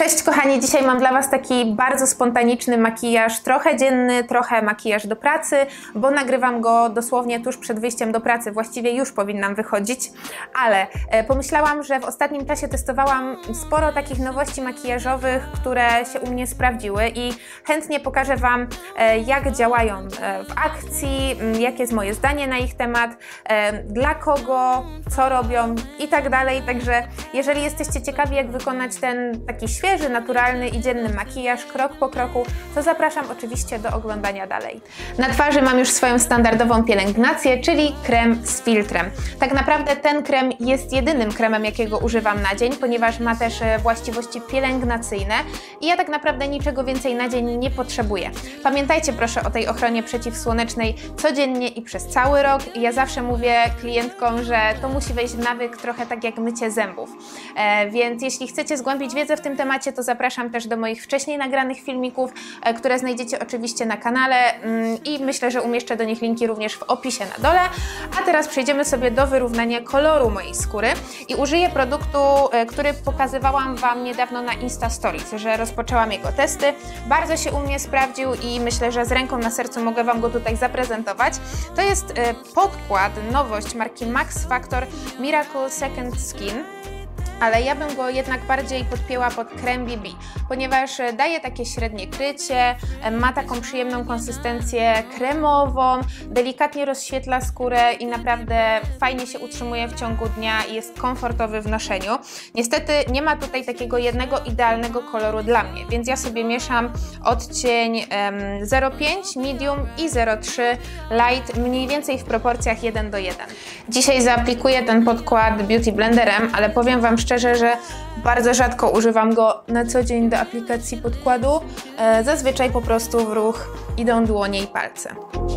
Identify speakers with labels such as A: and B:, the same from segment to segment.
A: Cześć kochani, dzisiaj mam dla Was taki bardzo spontaniczny makijaż, trochę dzienny, trochę makijaż do pracy, bo nagrywam go dosłownie tuż przed wyjściem do pracy, właściwie już powinnam wychodzić, ale pomyślałam, że w ostatnim czasie testowałam sporo takich nowości makijażowych, które się u mnie sprawdziły i chętnie pokażę Wam, jak działają w akcji, jakie jest moje zdanie na ich temat, dla kogo, co robią i tak dalej, także jeżeli jesteście ciekawi, jak wykonać ten taki świeży, naturalny i dzienny makijaż krok po kroku, to zapraszam oczywiście do oglądania dalej. Na twarzy mam już swoją standardową pielęgnację, czyli krem z filtrem. Tak naprawdę ten krem jest jedynym kremem, jakiego używam na dzień, ponieważ ma też właściwości pielęgnacyjne i ja tak naprawdę niczego więcej na dzień nie potrzebuję. Pamiętajcie proszę o tej ochronie przeciwsłonecznej codziennie i przez cały rok. Ja zawsze mówię klientkom, że to musi wejść w nawyk trochę tak jak mycie zębów. Więc jeśli chcecie zgłębić wiedzę w tym temacie, to zapraszam też do moich wcześniej nagranych filmików, które znajdziecie oczywiście na kanale i myślę, że umieszczę do nich linki również w opisie na dole. A teraz przejdziemy sobie do wyrównania koloru mojej skóry i użyję produktu, który pokazywałam Wam niedawno na Insta Stories, że rozpoczęłam jego testy. Bardzo się u mnie sprawdził i myślę, że z ręką na sercu mogę Wam go tutaj zaprezentować. To jest podkład, nowość marki Max Factor Miracle Second Skin. Ale ja bym go jednak bardziej podpięła pod krem BB, ponieważ daje takie średnie krycie, ma taką przyjemną konsystencję kremową, delikatnie rozświetla skórę i naprawdę fajnie się utrzymuje w ciągu dnia i jest komfortowy w noszeniu. Niestety nie ma tutaj takiego jednego idealnego koloru dla mnie, więc ja sobie mieszam odcień 0,5 medium i 0,3 light, mniej więcej w proporcjach 1:1. Dzisiaj zaaplikuję ten podkład Beauty Blenderem, ale powiem Wam szczerze, że bardzo rzadko używam go na co dzień do aplikacji podkładu. Zazwyczaj po prostu w ruch idą dłonie i palce.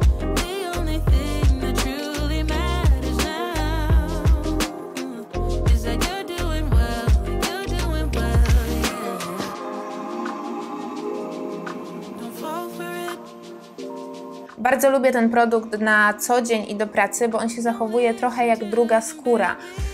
A: Bardzo lubię ten produkt na co dzień i do pracy, bo on się zachowuje trochę jak druga skóra.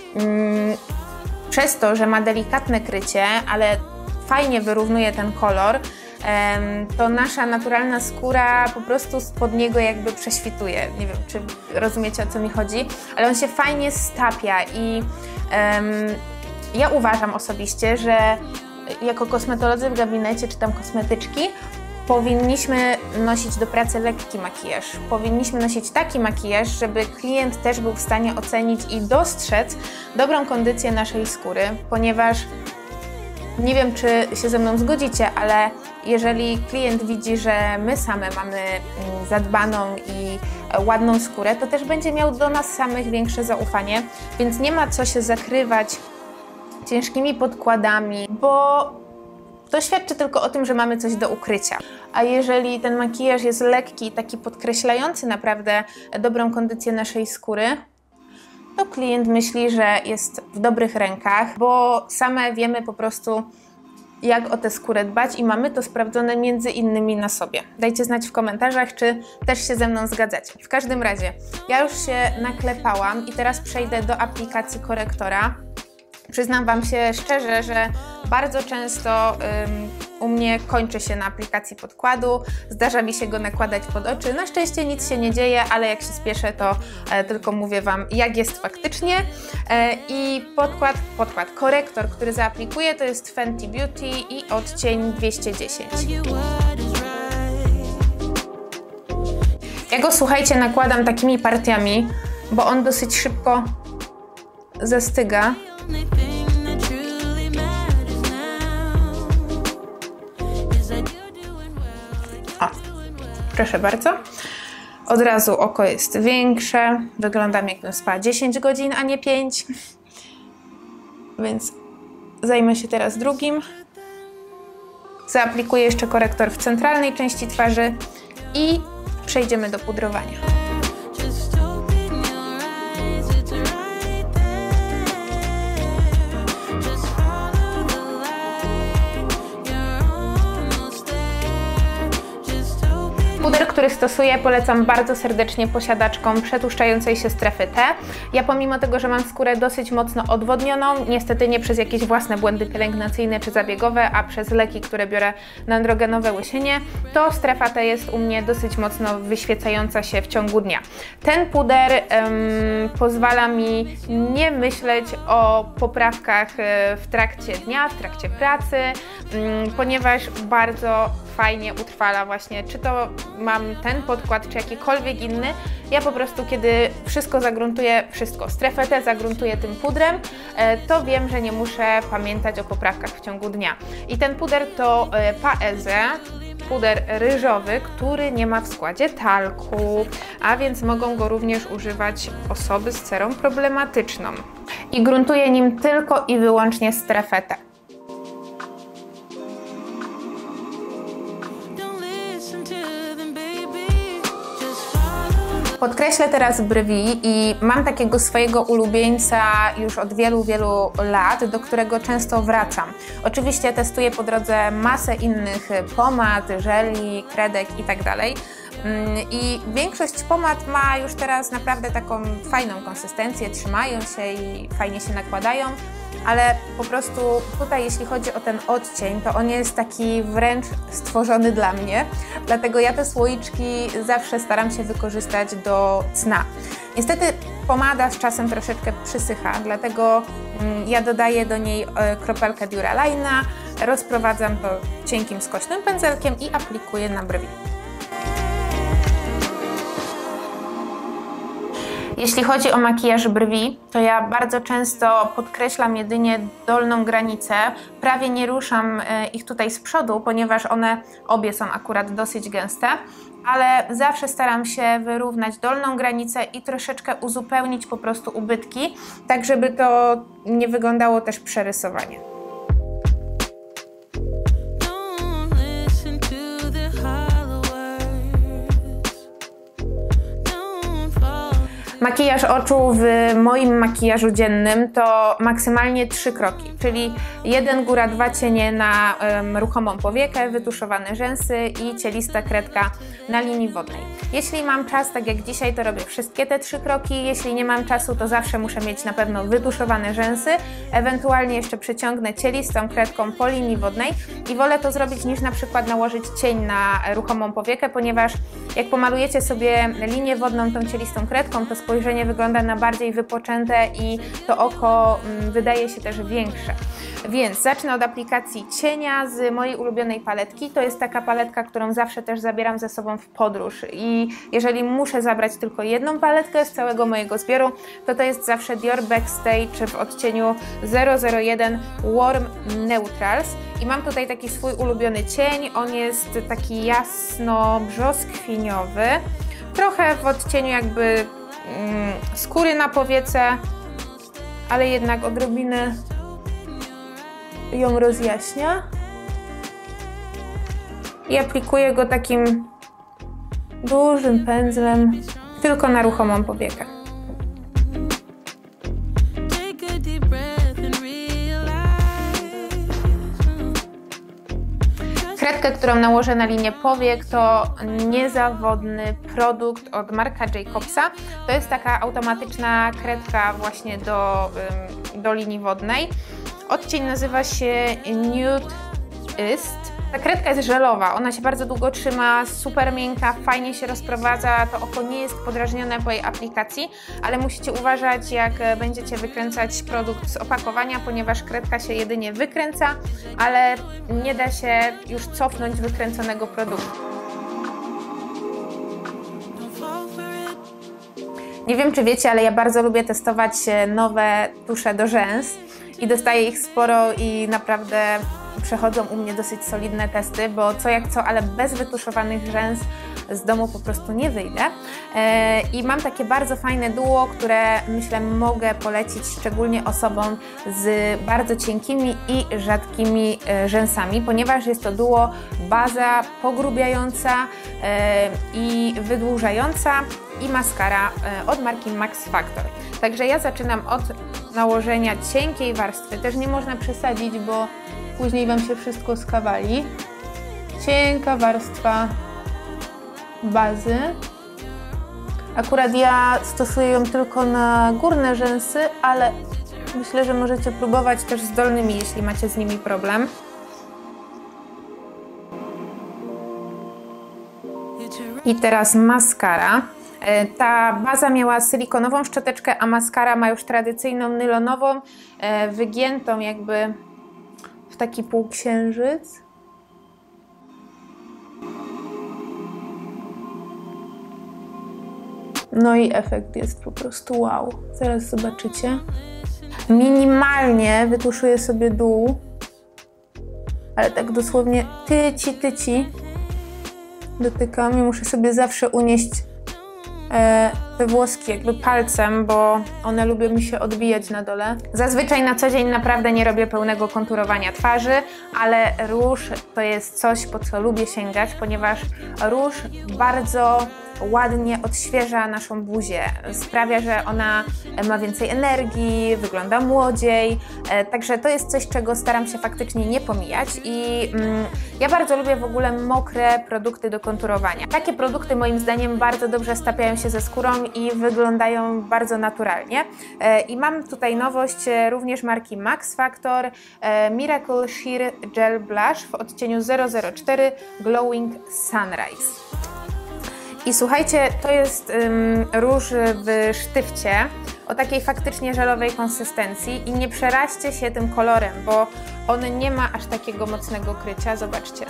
A: Przez to, że ma delikatne krycie, ale fajnie wyrównuje ten kolor, to nasza naturalna skóra po prostu spod niego jakby prześwituje. Nie wiem, czy rozumiecie, o co mi chodzi, ale on się fajnie stapia i ja uważam osobiście, że jako kosmetolodzy w gabinecie czy tam kosmetyczki powinniśmy nosić do pracy lekki makijaż. Powinniśmy nosić taki makijaż, żeby klient też był w stanie ocenić i dostrzec dobrą kondycję naszej skóry, ponieważ nie wiem, czy się ze mną zgodzicie, ale jeżeli klient widzi, że my same mamy zadbaną i ładną skórę, to też będzie miał do nas samych większe zaufanie, więc nie ma co się zakrywać ciężkimi podkładami, bo to świadczy tylko o tym, że mamy coś do ukrycia. A jeżeli ten makijaż jest lekki, taki podkreślający naprawdę dobrą kondycję naszej skóry, to klient myśli, że jest w dobrych rękach, bo same wiemy po prostu, jak o tę skórę dbać i mamy to sprawdzone między innymi na sobie. Dajcie znać w komentarzach, czy też się ze mną zgadzacie. W każdym razie, ja już się naklepałam i teraz przejdę do aplikacji korektora. Przyznam Wam się szczerze, że bardzo często u mnie kończy się na aplikacji podkładu, zdarza mi się go nakładać pod oczy. Na szczęście nic się nie dzieje, ale jak się spieszę, to tylko mówię Wam, jak jest faktycznie. I korektor, który zaaplikuję, to jest Fenty Beauty i odcień 210. Ja go, słuchajcie, nakładam takimi partiami, bo on dosyć szybko zastyga. O, proszę bardzo. Od razu oko jest większe. Wyglądam, jakbym spała 10 godzin, a nie 5. Więc zajmę się teraz drugim. Zaaplikuję jeszcze korektor w centralnej części twarzy i przejdziemy do pudrowania. Puder, który który stosuję, polecam bardzo serdecznie posiadaczkom przetłuszczającej się strefy T. Ja pomimo tego, że mam skórę dosyć mocno odwodnioną, niestety nie przez jakieś własne błędy pielęgnacyjne czy zabiegowe, a przez leki, które biorę na androgenowe łysienie, to strefa T jest u mnie dosyć mocno wyświecająca się w ciągu dnia. Ten puder pozwala mi nie myśleć o poprawkach w trakcie dnia, w trakcie pracy, ponieważ bardzo fajnie utrwala właśnie, czy to mam ten podkład, czy jakikolwiek inny. Ja po prostu, kiedy wszystko zagruntuję, strefę T zagruntuję tym pudrem, to wiem, że nie muszę pamiętać o poprawkach w ciągu dnia. I ten puder to Paese, puder ryżowy, który nie ma w składzie talku, a więc mogą go również używać osoby z cerą problematyczną. I gruntuję nim tylko i wyłącznie strefę T. Podkreślę teraz brwi i mam takiego swojego ulubieńca już od wielu, wielu lat, do którego często wracam. Oczywiście testuję po drodze masę innych pomad, żeli, kredek itd. I większość pomad ma już teraz naprawdę taką fajną konsystencję, trzymają się i fajnie się nakładają, ale po prostu tutaj, jeśli chodzi o ten odcień, to on jest taki wręcz stworzony dla mnie, dlatego ja te słoiczki zawsze staram się wykorzystać do cna. Niestety pomada z czasem troszeczkę przysycha, dlatego ja dodaję do niej kropelkę Duralina, rozprowadzam to cienkim, skośnym pędzelkiem i aplikuję na brwi. Jeśli chodzi o makijaż brwi, to ja bardzo często podkreślam jedynie dolną granicę, prawie nie ruszam ich tutaj z przodu, ponieważ one obie są akurat dosyć gęste, ale zawsze staram się wyrównać dolną granicę i troszeczkę uzupełnić po prostu ubytki, tak żeby to nie wyglądało też przerysowanie. Makijaż oczu w moim makijażu dziennym to maksymalnie 3 kroki, czyli 1 góra 2 cienie na ruchomą powiekę, wytuszowane rzęsy i cielista kredka na linii wodnej. Jeśli mam czas, tak jak dzisiaj, to robię wszystkie te 3 kroki. Jeśli nie mam czasu, to zawsze muszę mieć na pewno wytuszowane rzęsy, ewentualnie jeszcze przyciągnę cielistą kredką po linii wodnej i wolę to zrobić niż na przykład nałożyć cień na ruchomą powiekę, ponieważ jak pomalujecie sobie linię wodną tą cielistą kredką, to spojrzenie wygląda na bardziej wypoczęte i to oko wydaje się też większe. Więc zacznę od aplikacji cienia z mojej ulubionej paletki. To jest taka paletka, którą zawsze też zabieram ze sobą w podróż i jeżeli muszę zabrać tylko jedną paletkę z całego mojego zbioru, to jest zawsze Dior Backstage w odcieniu 001 Warm Neutrals. I mam tutaj taki swój ulubiony cień, on jest taki jasno-brzoskwiniowy, trochę w odcieniu jakby skóry na powiece, ale jednak odrobinę ją rozjaśnia i aplikuję go takim dużym pędzlem tylko na ruchomą powiekę. Kredkę, którą nałożę na linię powiek, to niezawodny produkt od Marca Jacobsa. To jest taka automatyczna kredka właśnie do linii wodnej. Odcień nazywa się Nude Ist. Ta kredka jest żelowa, ona się bardzo długo trzyma, super miękka, fajnie się rozprowadza, to oko nie jest podrażnione po jej aplikacji, ale musicie uważać, jak będziecie wykręcać produkt z opakowania, ponieważ kredka się jedynie wykręca, ale nie da się już cofnąć wykręconego produktu. Nie wiem, czy wiecie, ale ja bardzo lubię testować nowe tusze do rzęs i dostaję ich sporo i naprawdę przechodzą u mnie dosyć solidne testy, bo co jak co, ale bez wytuszowanych rzęs z domu po prostu nie wyjdę. I mam takie bardzo fajne duo, które myślę mogę polecić szczególnie osobom z bardzo cienkimi i rzadkimi rzęsami, ponieważ jest to duo baza pogrubiająca i wydłużająca i maskara od marki Max Factor. Także ja zaczynam od nałożenia cienkiej warstwy, też nie można przesadzić, bo później Wam się wszystko skawali. Cienka warstwa bazy. Akurat ja stosuję ją tylko na górne rzęsy, ale myślę, że możecie próbować też z dolnymi, jeśli macie z nimi problem. I teraz maskara. Ta baza miała silikonową szczoteczkę, a maskara ma już tradycyjną nylonową, wygiętą jakby w taki półksiężyc. No i efekt jest po prostu wow. Zaraz zobaczycie. Minimalnie wytuszuję sobie dół, ale tak dosłownie tyci dotykam i muszę sobie zawsze unieść te włoski jakby palcem, bo one lubią mi się odbijać na dole. Zazwyczaj na co dzień naprawdę nie robię pełnego konturowania twarzy, ale róż to jest coś, po co lubię sięgać, ponieważ róż bardzo ładnie odświeża naszą buzię. Sprawia, że ona ma więcej energii, wygląda młodziej, także to jest coś, czego staram się faktycznie nie pomijać i ja bardzo lubię w ogóle mokre produkty do konturowania. Takie produkty moim zdaniem bardzo dobrze stapiają się ze skórą i wyglądają bardzo naturalnie. I mam tutaj nowość również marki Max Factor Miracle Sheer Gel Blush w odcieniu 004 Glowing Sunrise. I słuchajcie, to jest róż w sztywcie o takiej faktycznie żelowej konsystencji i nie przeraźcie się tym kolorem, bo on nie ma aż takiego mocnego krycia, zobaczcie.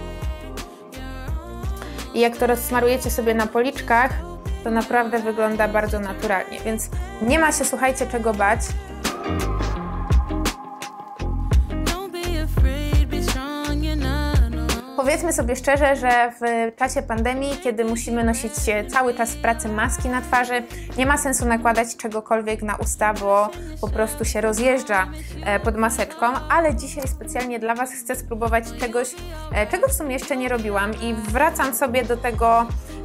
A: I jak to rozsmarujecie sobie na policzkach, to naprawdę wygląda bardzo naturalnie, więc nie ma się, słuchajcie, czego bać. Powiedzmy sobie szczerze, że w czasie pandemii, kiedy musimy nosić cały czas w pracy maski na twarzy, nie ma sensu nakładać czegokolwiek na usta, bo po prostu się rozjeżdża pod maseczką, ale dzisiaj specjalnie dla Was chcę spróbować czegoś, czego w sumie jeszcze nie robiłam i wracam sobie do tego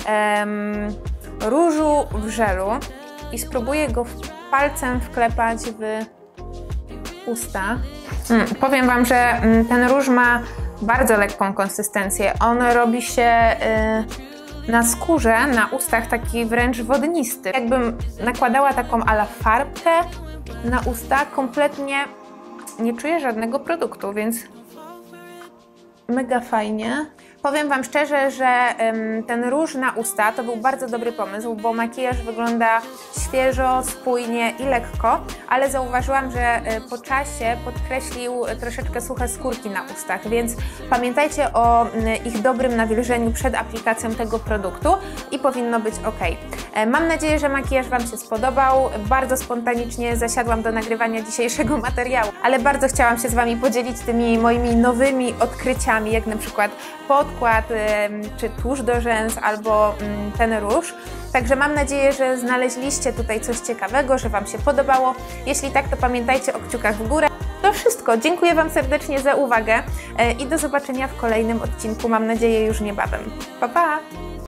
A: różu w żelu i spróbuję go palcem wklepać w usta. Powiem Wam, że ten róż ma bardzo lekką konsystencję. On robi się na skórze, na ustach taki wręcz wodnisty. Jakbym nakładała taką ala farbkę na usta, kompletnie nie czuję żadnego produktu, więc mega fajnie. Powiem Wam szczerze, że ten róż na usta to był bardzo dobry pomysł, bo makijaż wygląda świeżo, spójnie i lekko, ale zauważyłam, że po czasie podkreślił troszeczkę suche skórki na ustach, więc pamiętajcie o ich dobrym nawilżeniu przed aplikacją tego produktu i powinno być ok. Mam nadzieję, że makijaż Wam się spodobał. Bardzo spontanicznie zasiadłam do nagrywania dzisiejszego materiału, ale bardzo chciałam się z Wami podzielić tymi moimi nowymi odkryciami, jak na przykład podkład, czy tusz do rzęs, albo ten róż. Także mam nadzieję, że znaleźliście tutaj coś ciekawego, że Wam się podobało. Jeśli tak, to pamiętajcie o kciukach w górę. To wszystko. Dziękuję Wam serdecznie za uwagę i do zobaczenia w kolejnym odcinku. Mam nadzieję już niebawem. Pa, pa!